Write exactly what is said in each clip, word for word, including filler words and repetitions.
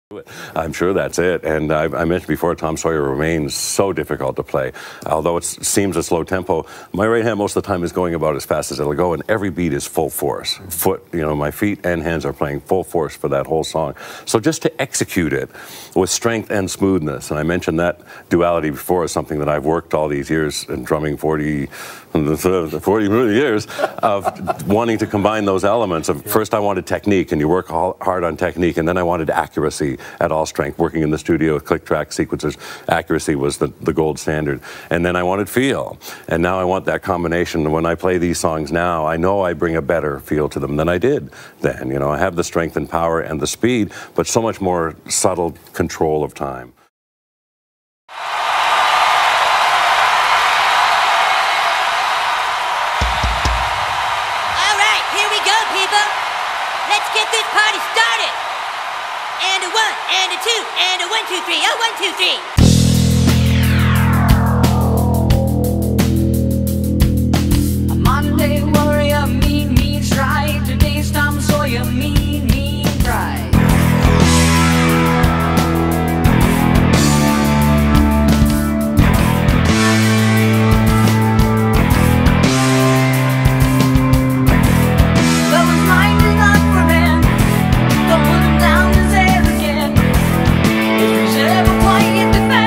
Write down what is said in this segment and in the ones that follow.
I'm sure that's it. And I, I mentioned before, Tom Sawyer remains so difficult to play. Although it seems a slow tempo, my right hand most of the time is going about as fast as it'll go, and every beat is full force. Foot, you know, my feet and hands are playing full force for that whole song. So just to execute it with strength and smoothness, and I mentioned that duality before is something that I've worked all these years in drumming, forty, forty years, of wanting to combine those elements. Of first I wanted technique, and you work hard on technique, and then I wanted accuracy at all strength. Working in the studio with click track sequencers, accuracy was the, the gold standard. And then I wanted feel. And now I want that combination. When I play these songs now, I know I bring a better feel to them than I did then. You know, I have the strength and power and the speed, but so much more subtle control of time. All right, here we go, people. Let's get this party started. And a one, and a two, and a one, two, three, oh, one, two, three. A Monday warrior, mean, mean strike. Today's Tom Sawyer, mean, mean pride. Though his mind is not for men, don't put him down. If he's ever quiet, defend.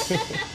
Bye.